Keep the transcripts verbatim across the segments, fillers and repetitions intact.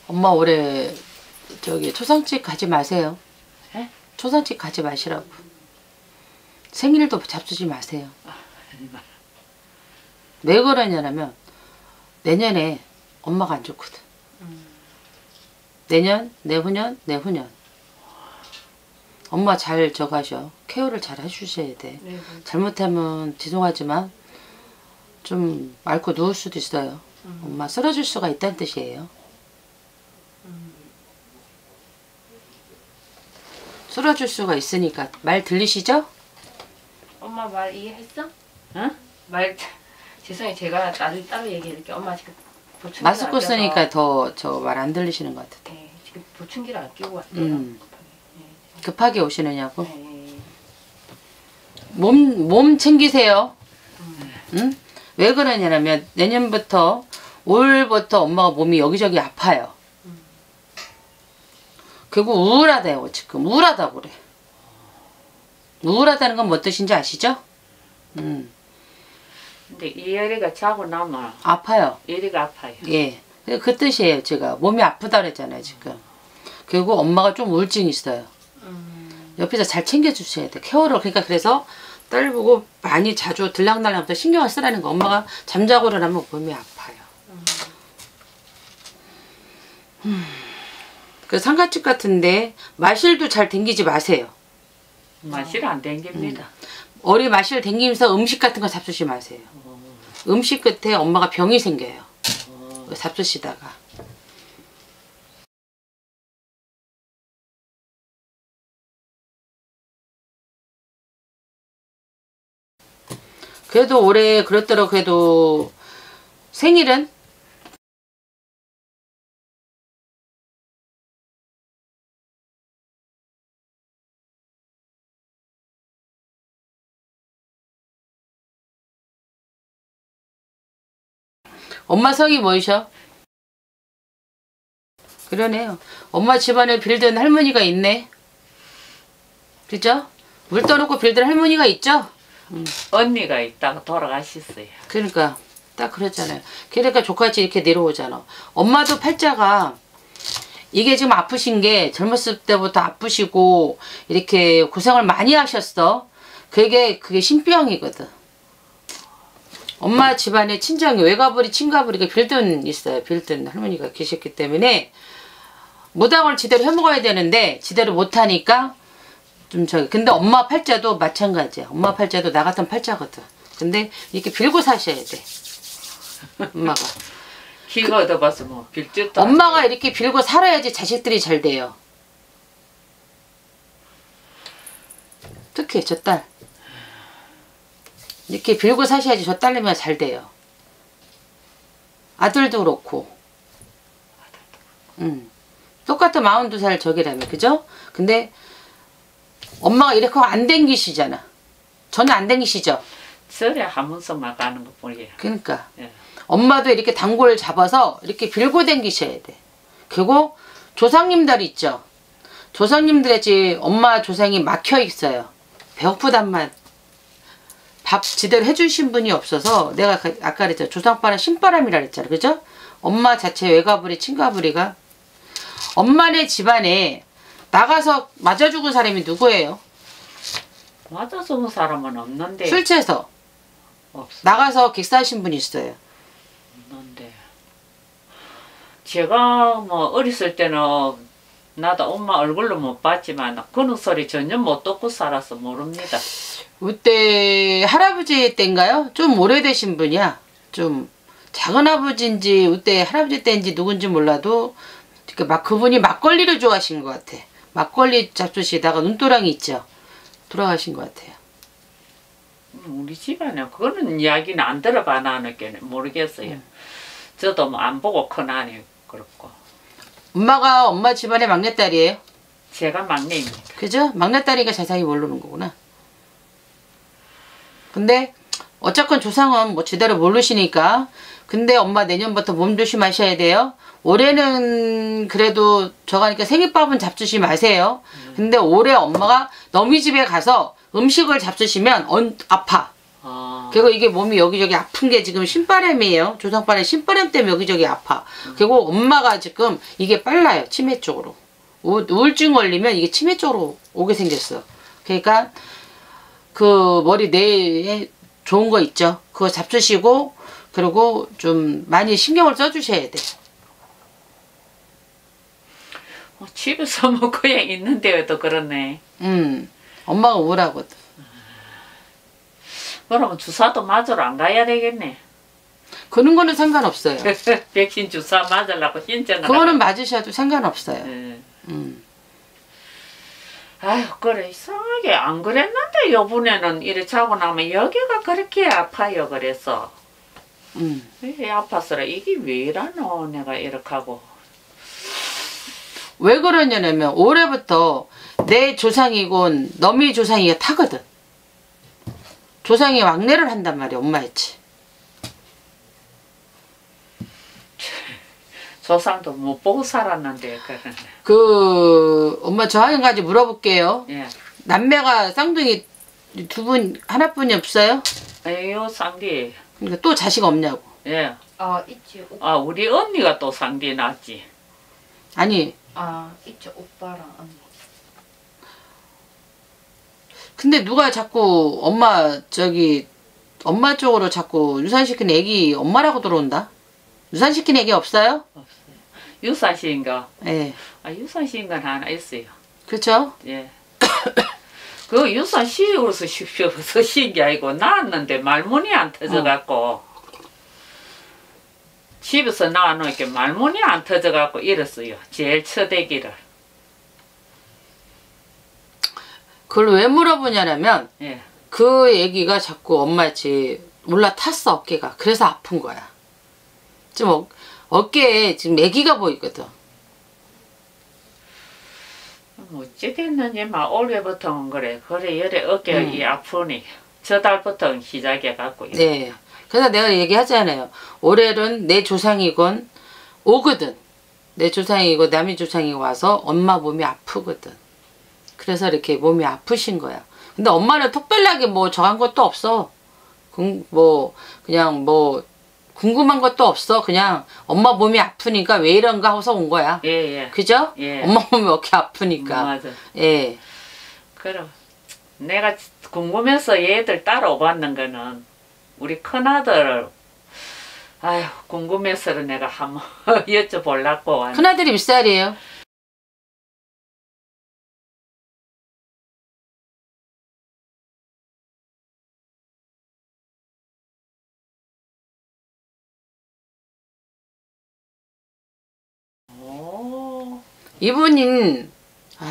엄마 올해 저기 초상집 가지 마세요. 에? 초상집 가지 마시라고. 생일도 잡수지 마세요. 왜 그러냐면 내년에 엄마가 안 좋거든. 음. 내년, 내후년, 내후년. 엄마 잘 저가셔. 케어를 잘 해주셔야 돼. 네. 잘못하면 죄송하지만 좀 앓고 누울 수도 있어요. 음. 엄마 쓰러질 수가 있다는 뜻이에요. 음. 쓰러질 수가 있으니까. 말 들리시죠? 엄마 말 이해했어? 응? 말 죄송해요. 제가 따로 따로 얘기해줄게. 엄마 지금 보충기를 마스크 아껴서- 쓰니까 더 저 말 안 들리시는 것 같아. 네, 지금 보충기를 안 끼고 왔대요. 음. 네, 급하게 오시느냐고? 네. 몸, 몸 챙기세요. 음. 응? 왜 그러냐면 내년부터 올부터 엄마가 몸이 여기저기 아파요. 음. 그리고 우울하대요. 지금 우울하다고 그래. 우울하다는 건 뭐 뜻인지 아시죠? 음, 근데 이 애리가 자고 나면 아파요. 애리가 아파요. 예, 그 뜻이에요. 제가 몸이 아프다 그랬잖아요. 지금. 그리고 엄마가 좀 우울증이 있어요. 음. 옆에서 잘 챙겨주셔야 돼. 케어를. 그러니까 그래서 딸 보고 많이 자주 들락날락부터 신경을 쓰라는 거. 엄마가 잠자고 일어나면 몸이 아파요. 음. 음. 그 상가집 같은데 마실도 잘 댕기지 마세요. 맛이 안 땡깁니다. 어리 마실 댕기면서 음식 같은 거 잡수지 마세요. 어. 음식 끝에 엄마가 병이 생겨요. 어. 잡수시다가. 그래도 올해 그렇더라고. 그래도 생일은 엄마 성이 뭐이셔? 그러네요. 엄마 집안에 빌던 할머니가 있네. 그죠? 물 떠놓고 빌던 할머니가 있죠? 음. 언니가 있다가 돌아가셨어요. 그러니까 딱 그랬잖아요. 그러니까 조카같이 이렇게 내려오잖아. 엄마도 팔자가 이게 지금 아프신 게 젊었을 때부터 아프시고 이렇게 고생을 많이 하셨어. 그게 그게 신병이거든. 엄마 집안에 친정이 외가부리 친가부리가 빌든 있어요. 빌든 할머니가 계셨기 때문에 무당을 제대로 해먹어야 되는데 제대로 못하니까 좀 저기. 근데 엄마 팔자도 마찬가지야. 엄마 팔자도 나 같은 팔자거든. 근데 이렇게 빌고 사셔야 돼. 엄마가. 기가 얻어봐서 뭐 빌짓도 엄마가 이렇게 빌고 살아야지 자식들이 잘 돼요. 특히 저 딸. 이렇게 빌고 사셔야지 저 딸내미가 잘 돼요. 아들도 그렇고. 음. 똑같은 마흔두 살 저기라며. 그죠? 근데 엄마가 이렇게 안 댕기시잖아. 전혀 안 댕기시죠? 절에 하면서 막 가는 거 보니. 그러니까. 예. 엄마도 이렇게 단골 잡아서 이렇게 빌고 댕기셔야 돼. 그리고 조상님들 있죠. 조상님들의 집 엄마 조상이 막혀 있어요. 배고프단만 밥 제대로 해주신 분이 없어서 내가 아까 그랬잖아. 조상바람 신바람이라 그랬잖아. 그죠? 엄마 자체 외가부리 친가부리가 엄마네 집안에 나가서 맞아 죽은 사람이 누구예요? 맞아 죽은 사람은 없는데. 술 취해서 없어. 나가서 객사하신 분이 있어요. 없는데. 제가 뭐 어렸을 때는 나도 엄마 얼굴로 못 봤지만 그런 소리 전혀 못 듣고 살아서 모릅니다. 그때 할아버지 때인가요? 좀 오래되신 분이야. 좀 작은아버지인지 그때 할아버지 때인지 누군지 몰라도 막 그분이 막걸리를 좋아하신 것 같아. 막걸리 잡수시다가 눈도랑이 있죠. 돌아가신 것 같아요. 우리 집안에 그거는 이야기는 안 들어봐. 나는 모르겠어요. 음. 저도 뭐 안 보고 커나니 그렇고. 엄마가 엄마 집안의 막내딸이에요. 제가 막내입니다. 그죠? 막내딸이니까 자세히 모르는 거구나. 근데 어쨌건 조상은 뭐 제대로 모르시니까. 근데 엄마 내년부터 몸 조심하셔야 돼요. 올해는 그래도 저가니까 생일밥은 잡수시 마세요. 근데 올해 엄마가 너미 집에 가서 음식을 잡수시면 언, 아파. 아. 그리고 이게 몸이 여기저기 아픈 게 지금 신바람이에요. 조상바람 신바람 때문에 여기저기 아파. 그리고 엄마가 지금 이게 빨라요. 치매 쪽으로. 우, 우울증 걸리면 이게 치매 쪽으로 오게 생겼어. 그러니까 그 머리 뇌에 좋은 거 있죠. 그거 잡수시고 그리고 좀 많이 신경을 써주셔야 돼. 어, 집에서 뭐 그냥 있는데도 그렇네. 음, 엄마가 우울하거든. 그러면 주사도 맞으러 안 가야 되겠네. 그런 거는 상관없어요. 백신 주사 맞으려고 신청을 그거는 맞으셔도 상관없어요. 네. 음. 아휴 그래 이상하게 안 그랬는데 요번에는 이래 자고 나면 여기가 그렇게 아파요. 그래서 음. 이게 아파서라 이게 왜 이러노 내가 이렇게 하고. 왜 그러냐면 올해부터 내 조상이곤 너미 조상이가 타거든. 조상이 왕래를 한단 말이야. 엄마였지. 조상도 못 보고 살았는데 그러네. 그 엄마 저 한 가지 물어볼게요. 예. 남매가 쌍둥이 두 분 하나뿐이 없어요? 에요 쌍디. 그러니까 또 자식 없냐고. 예. 아 있지. 오, 아 우리 언니가 또 쌍디 낳았지. 아니 아 있죠. 오빠랑 언니. 근데 누가 자꾸 엄마 저기 엄마 쪽으로 자꾸 유산시킨 애기 엄마라고 들어온다? 유산시킨 애기 없어요? 없어요. 유산시인가? 예. 아 유산시인가 하나 있어요. 그렇죠? 예. 그 유산시로서 쉬어서 쉰 게 아니고 낳았는데 말문이 안 터져갖고 집에서 낳아놓으니까 말문이 안 터져갖고 잃었어요. 제일 처대기를. 그걸 왜 물어보냐면 예. 그 애기가 자꾸 엄마지 올라탔어 어깨가. 그래서 아픈 거야. 지금 어, 어깨에 지금 애기가 보이거든. 어찌 됐는지 막 올해부터는 그래. 그래 열에 어깨가 음. 이 아프니 저 달부터 시작해갖고. 네. 그래서 내가 얘기하잖아요. 올해는 내 조상이건 오거든. 내 조상이고 남의 조상이 와서 엄마 몸이 아프거든. 그래서 이렇게 몸이 아프신 거야. 근데 엄마는 특별하게 뭐 정한 것도 없어. 궁, 뭐 그냥 뭐 궁금한 것도 없어. 그냥 엄마 몸이 아프니까 왜 이런가 하고서 온 거야. 예, 예. 그죠? 예. 엄마 몸이 어깨 아프니까. 음, 맞아. 예. 그럼 내가 궁금해서 얘들 따라오봤는 거는 우리 큰아들 아휴 궁금해서 내가 한번 여쭤보려고 왔는데. 큰아들이 몇 살이에요? 오. 이분인 아휴.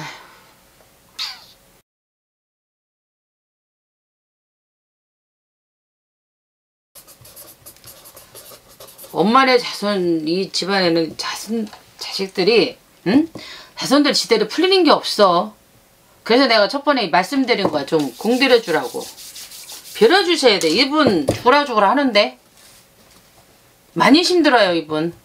엄마네 자손 이 집안에는 자손 자식들이 응? 자손들 지대로 풀리는 게 없어. 그래서 내가 첫 번에 말씀드린 거야. 좀 공들여 주라고. 빌어주셔야 돼. 이분 죽으라 죽으라 하는데 많이 힘들어요 이분.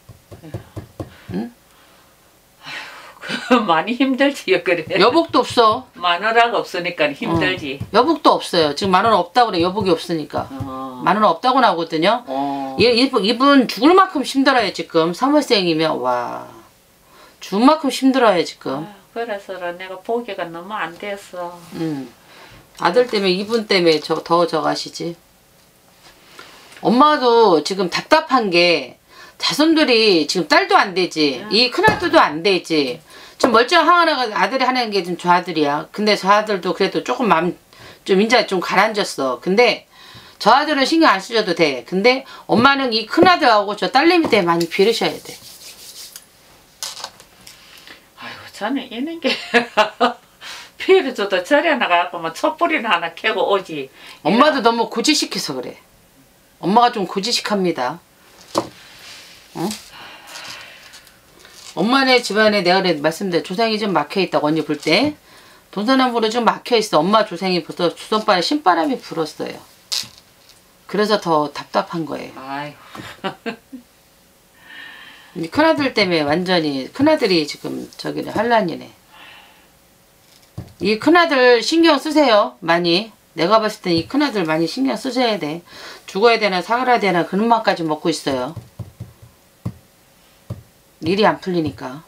많이 힘들지요 그래. 여복도 없어. 마누라가 없으니까 힘들지. 어. 여복도 없어요. 지금 만 원 없다고 그래. 여복이 없으니까. 어. 만 원 없다고 나오거든요. 어. 이, 이분, 이분 죽을 만큼 힘들어요 지금. 삼월생이면 와 죽을 만큼 힘들어요 지금. 아유, 그래서 내가 보기가 너무 안 됐어. 음. 아들 때문에 이분 때문에 저, 더 저가시지. 엄마도 지금 답답한 게 자손들이 지금 딸도 안 되지. 음. 이 큰아들도 안 되지. 좀 멀쩡한 하나가 아들이 하는 게 좀 저 아들이야. 근데 저 아들도 그래도 조금 마음 좀 이제 좀 가라앉았어. 근데 저 아들은 신경 안 쓰셔도 돼. 근데 엄마는 이 큰아들하고 저 딸내미 때문에 많이 빌으셔야 돼. 아이고 저는 이런 게 피를 줘도 저리 나가고 뭐 촛불이나 하나 켜고 오지. 엄마도 너무 고지식해서 그래. 엄마가 좀 고지식합니다. 어? 엄마네 집안에 내가 그래 말씀드려 조상이 좀 막혀있다고 언니 볼 때 동서남북으로 좀 막혀있어. 엄마 조상이 벌써 주선발에 신바람이 불었어요. 그래서 더 답답한 거예요. 아이고. 큰아들 때문에 완전히 큰아들이 지금 저기는 환란이네. 이 큰아들 신경 쓰세요 많이. 내가 봤을 때 이 큰아들 많이 신경 쓰셔야 돼. 죽어야 되나 살아야 되나 그런 맛까지 먹고 있어요. 일이 안 풀리니까.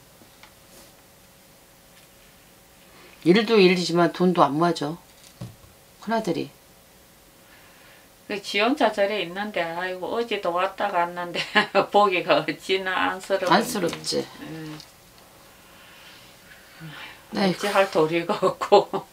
일도 일이지만 돈도 안 모아져. 큰아들이. 그 지원자 절에 있는데 아이고 어제도 왔다 갔는데 보기가 어찌나 안쓰러운지. 안쓰럽지. 음. 아이고. 어찌 할 도리가 없고.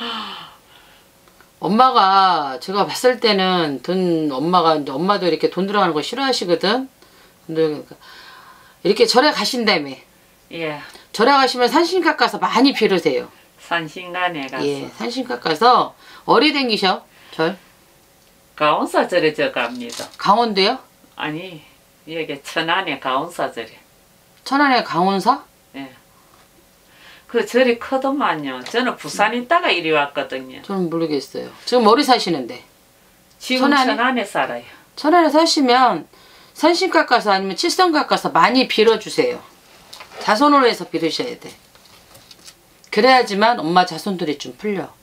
엄마가 제가 봤을 때는 돈 엄마가 이제 엄마도 이렇게 돈 들어가는 거 싫어하시거든. 근데 이렇게 절에 가신다며. 예. 절에 가시면 산신각 가서 많이 빌으세요. 산신간에 가서. 예, 산신각 가서 어리 댕기셔. 절. 가온사 절에 저 갑니다. 강원도요? 아니 여기 천안에 가온사 절에. 천안에 강원사? 예. 그 절이 크더만요. 저는 부산 있다가 이리 왔거든요. 저는 모르겠어요. 지금 어디 사시는데? 지금 천안에? 천안에 살아요. 천안에 사시면 산신각 가서 아니면 칠성각 가서 많이 빌어주세요. 자손으로 해서 빌으셔야 돼. 그래야지만 엄마 자손들이 좀 풀려.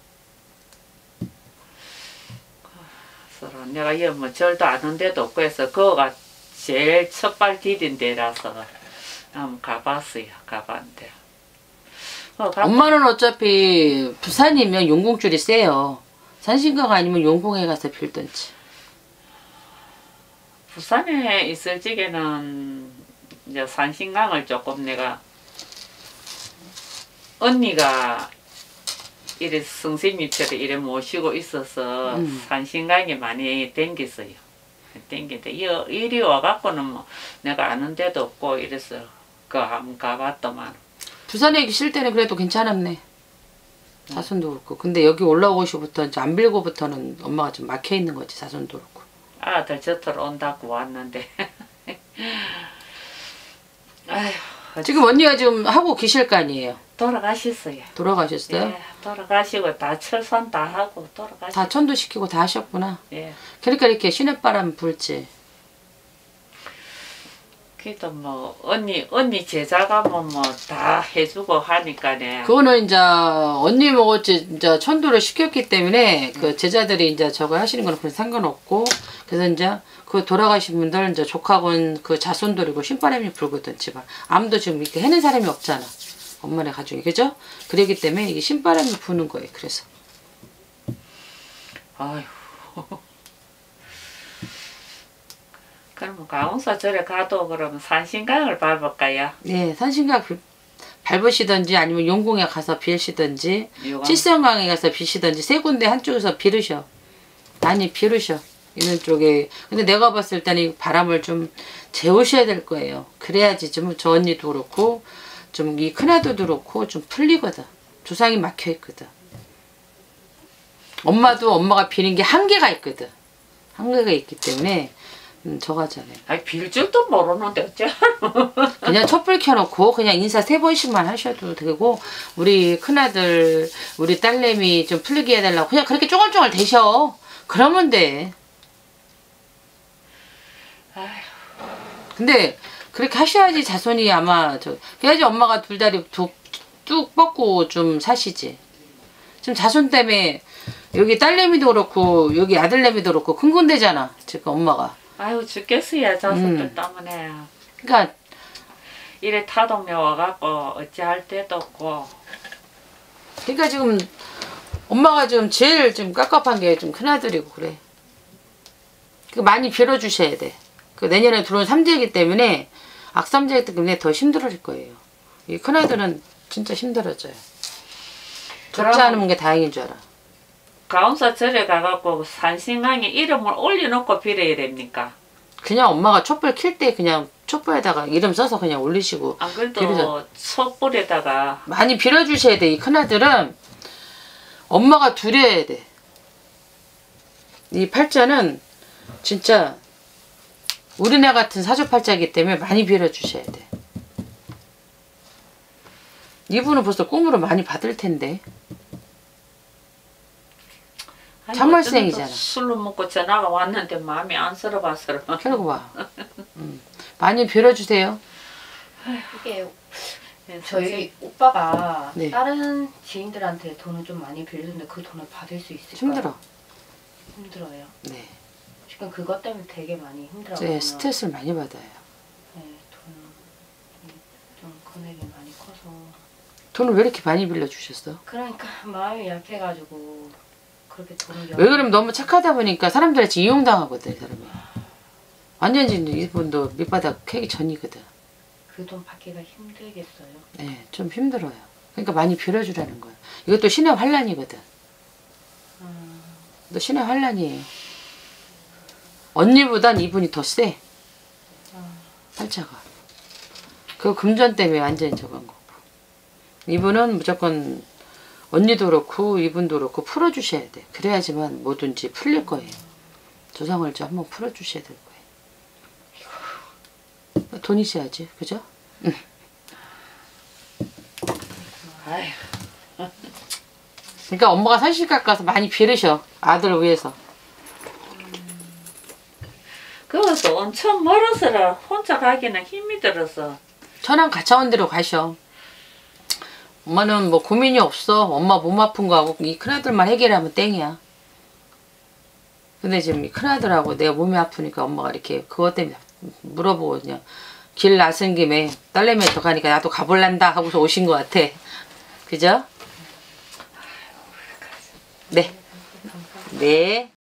서로 내가 여뭐 절도 아는 데도 없고 해서 그거가 제일 첫발 디딘 데라서 한번 가봤어요. 가봤는데. 어, 가... 엄마는 어차피 부산이면 용궁줄이 세요. 산신각 아니면 용궁에 가서 빌든지. 부산에 있을 적에는 이제 산신강을 조금 내가 언니가 이래 선생님처럼 이래 모시고 있어서 음. 산신강에 많이 댕겼어요. 댕긴데 이리 와갖고는 뭐 내가 아는 데도 없고 이래서 그 한번 가봤더만. 부산에 계실 때는 그래도 괜찮았네. 자손도 그렇고. 근데 여기 올라오시부터 이제 안 빌고부터는 엄마가 좀 막혀 있는 거지. 자손도 그렇고. 아들 저털 온다고 왔는데. 아휴, 지금 언니가 지금 하고 계실 거 아니에요? 돌아가셨어요. 돌아가셨어요? 예, 돌아가시고 다 철산 다 하고 돌아가시고. 다 천도 시키고 다 하셨구나. 예. 그러니까 이렇게 시냇바람 불지. 그래도 뭐 언니 언니 제자가 뭐 뭐 다 해주고 하니까네. 그거는 이제 언니 먹었지 이제 천도를 시켰기 때문에 그 제자들이 이제 저거 하시는 거는 별 상관없고, 그래서 이제 그 돌아가신 분들 이제 조카분 그 자손들이고 신바람이 불거든 집안. 아무도 지금 이렇게 해는 사람이 없잖아. 엄마네 가족이, 그죠? 그러기 때문에 이게 신바람이 부는 거예요. 그래서. 아휴. 그럼 가온사 절에 가도 그러면 산신강을 밟을까요? 네, 산신각 밟으시든지 아니면 용궁에 가서 빌시든지 요강? 칠성강에 가서 비시든지 세 군데 한쪽에서 빌으셔. 많이 빌으셔. 이런 쪽에. 근데 내가 봤을 때는 바람을 좀 재우셔야 될 거예요. 그래야지 좀 저 언니도 그렇고 좀 이 큰아들도 그렇고 좀 풀리거든. 조상이 막혀 있거든. 엄마도 엄마가 비는 게 한계가 있거든. 한계가 있기 때문에 음, 저거잖아요. 아니 빌 줄도 모르는데 어째? 그냥 촛불 켜놓고 그냥 인사 세 번씩만 하셔도 되고, 우리 큰아들 우리 딸내미 좀 풀리게 해달라고 그냥 그렇게 쪼글쪼글 대셔. 그러면 돼. 아휴. 근데 그렇게 하셔야지 자손이 아마 저 그래야지 엄마가 둘 다리 두, 뚝 뻗고 좀 사시지. 지금 자손 때문에 여기 딸내미도 그렇고 여기 아들내미도 그렇고 큰 군데잖아 지금 엄마가. 아유 죽겠어요 자손들 음. 때문에. 그러니까 이래 타동에 와갖고 어찌할 데도 없고. 그러니까 지금 엄마가 지금 제일 좀 깝깝한 게 좀 큰아들이고 그래. 그 많이 빌어주셔야 돼. 그 내년에 들어온 삼재이기 때문에 악삼재이기 때문에 더 힘들어질 거예요. 이 큰아들은 진짜 힘들어져요. 적지 않은 게 다행인 줄 알아. 가온사 절에 가갖고 산신강에 이름을 올려놓고 빌어야 됩니까? 그냥 엄마가 촛불 킬 때 그냥 촛불에다가 이름 써서 그냥 올리시고. 안 그래도 빌어줘. 촛불에다가 많이 빌어주셔야 돼. 이 큰아들은 엄마가 두려야 돼. 이 팔자는 진짜 우리네 같은 사주팔자이기 때문에 많이 빌어주셔야 돼. 이분은 벌써 꿈으로 많이 받을 텐데. 아니, 참말생이잖아. 어쩌면 또 술로 먹고 전화가 왔는데 마음이 안쓰러워서. 결국 봐. 음. 많이 빌어주세요. 이게 저희 오빠가 네. 다른 지인들한테 돈을 좀 많이 빌렸는데 그 돈을 받을 수 있을까요? 힘들어. 힘들어요. 네. 지금 그것 때문에 되게 많이 힘들어요. 네, 스트레스를 많이 받아요. 네, 돈이 좀 금액이 많이 커서. 돈을 왜 이렇게 많이 빌려주셨어? 그러니까 마음이 약해가지고 그렇게 돈을. 왜 그러면 너무 착하다 보니까 사람들한테 이용당하거든, 사람이. 완전히 이분도 밑바닥 캐기 전이거든. 그 돈 받기가 힘들겠어요. 네, 좀 힘들어요. 그러니까 많이 빌려주라는 거야. 이것도 신의 환란이거든. 음, 너 신의 환란이에요. 언니보단 이분이 더 세. 음, 팔자가. 그 금전 때문에 완전히 저건 거고. 이분은 무조건 언니도 그렇고 이분도 그렇고 풀어주셔야 돼. 그래야지만 뭐든지 풀릴 거예요. 조상을 좀 한번 풀어주셔야 될 거예요. 돈 있어야지, 그죠? 응. 아휴. 그러니까 엄마가 산실각 가서 많이 빌으셔. 아들을 위해서. 그것도 엄청 멀어서라 혼자 가기는 힘이 들어서. 천안 가차원대로 가셔. 엄마는 뭐 고민이 없어. 엄마 몸 아픈 거하고 이 큰아들만 해결하면 땡이야. 근데 지금 이 큰아들하고 내가 몸이 아프니까 엄마가 이렇게 그것 때문에 물어보고 그냥 길 나선 김에 딸내미한테 가니까 나도 가볼란다 하고서 오신 것 같아. 그죠? 네. 네.